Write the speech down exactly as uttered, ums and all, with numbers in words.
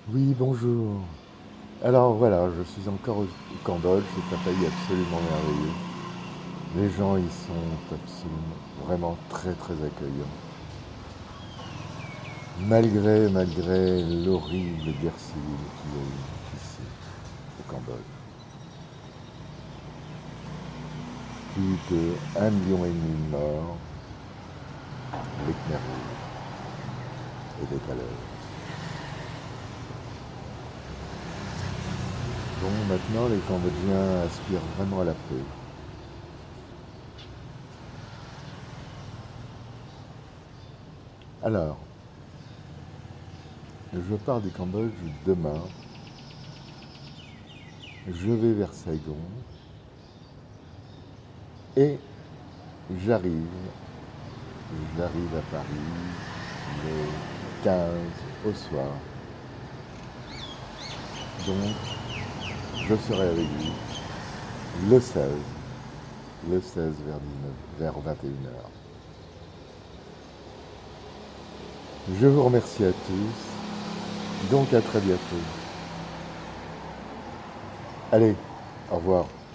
Oui, bonjour. Alors voilà, je suis encore au au Cambodge, c'est un pays absolument merveilleux. Les gens y sont absolument, vraiment très très accueillants. Malgré, malgré l'horrible guerre civile qu'il y a eu ici, au Cambodge. Plus de un million et demi de morts, les Khmer rouges et des galères. Bon, maintenant les Cambodgiens aspirent vraiment à la paix. Alors, je pars du Cambodge demain. Je vais vers Saigon et j'arrive, j'arrive à Paris le quinze au soir. Donc, je serai avec vous le seize, le seize vers, dix-neuf, vers vingt et une heures. Je vous remercie à tous, donc à très bientôt. Allez, au revoir.